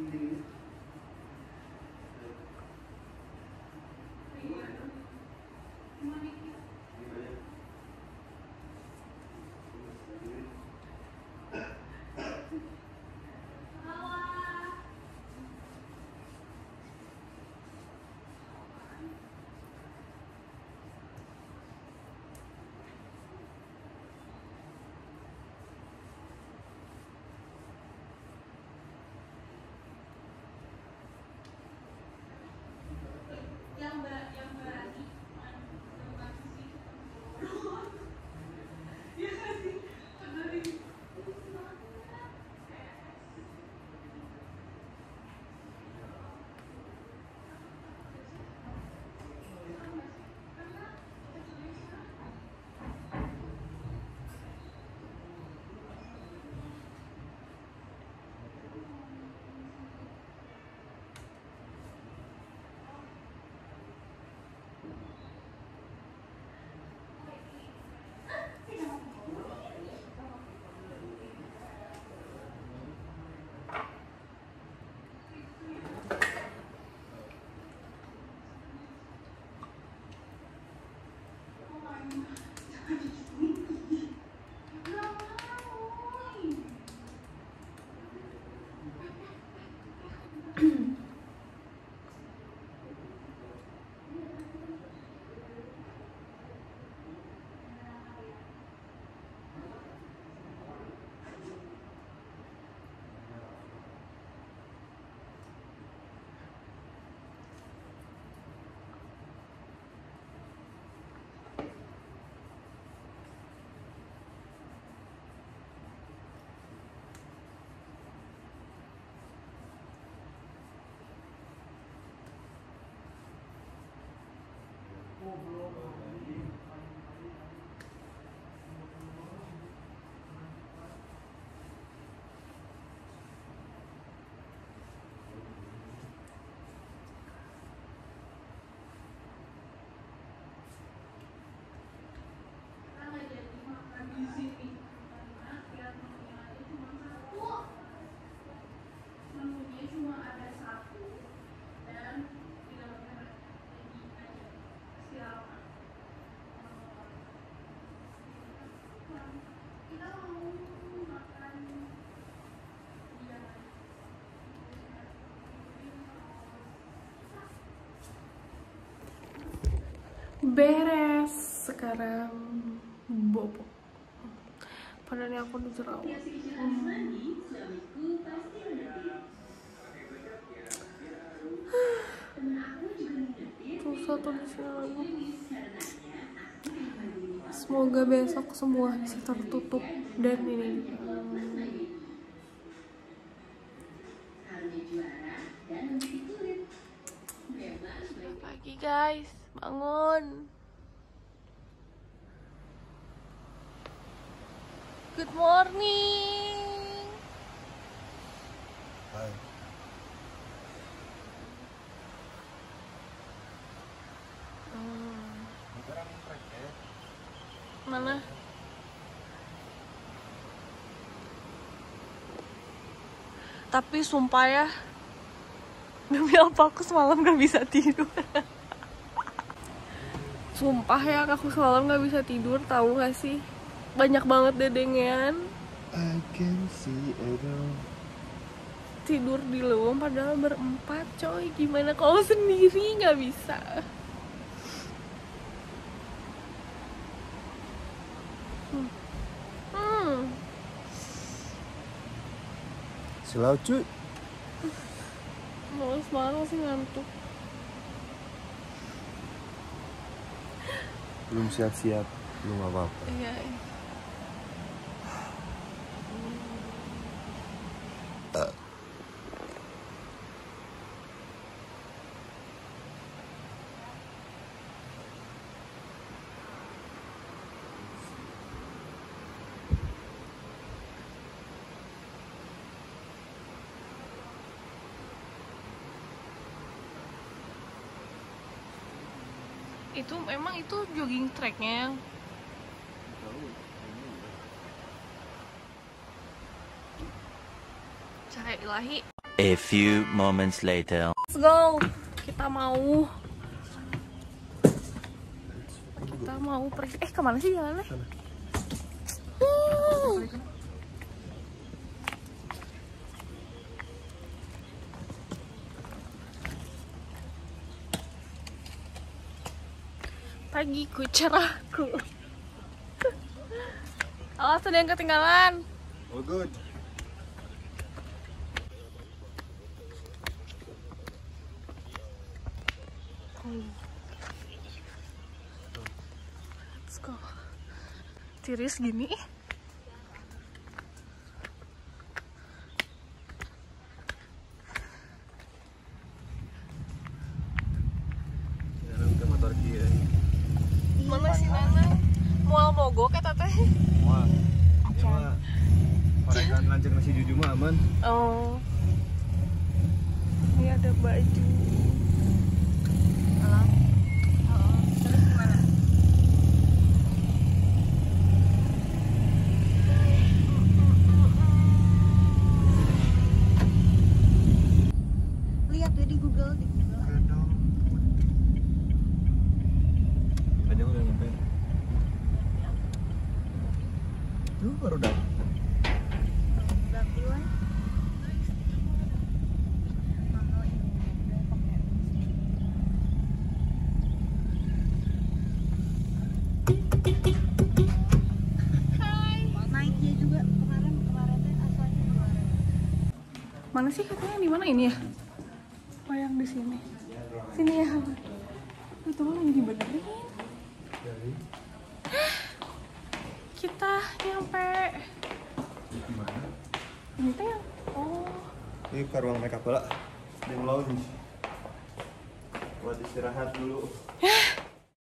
Beres sekarang bobo. Padahal ini aku dijerawat. Terus satu di sini lagi. Semoga besok semua bisa tertutup dan ini. Pagi guys, bangun. Good morning. Hai. Mana? Tapi sumpah ya, demi apa aku semalam gak bisa tidur. Sumpah ya, aku semalam gak bisa tidur, tahu gak sih? Banyak banget dedengan. I can see it all. Tidur di leweng padahal berempat, coy. Gimana kalau sendiri gak bisa? Silau cuy. Males banget, masih ngantuk. Belum siap-siap, belum apa-apa. Iya. Itu emang itu jogging tracknya yang cahaya ilahi. A few moments later. Let's go. Kita mau pergi. Kemana sih jalannya? Pagiku cerahku. Awas ada yang ketinggalan. Oh good. Let's go. Tiris gini. Ke motor kia. Mana sih Nana? Mual mogok ya teh? Wah. Ya mah. Parekan lanjut nasi juju mah aman. Oh. Ini ada baju. Terus gimana? Lihat ya di Google. Aja udah nyampe. Tuh baru dah. Berarti Wan. Mama ini udah pakai Hai. Naik dia juga kemarin teh asalnya kemarin. Mana sih katanya di mana ini ya? Oh yang di sini. Sini ya. Itu mah lagi dibenerin. Kita nyampe. Gimana? Ini teh yang. Oh. Ini ke ruang makeup lah. Di lounge. Buat istirahat dulu.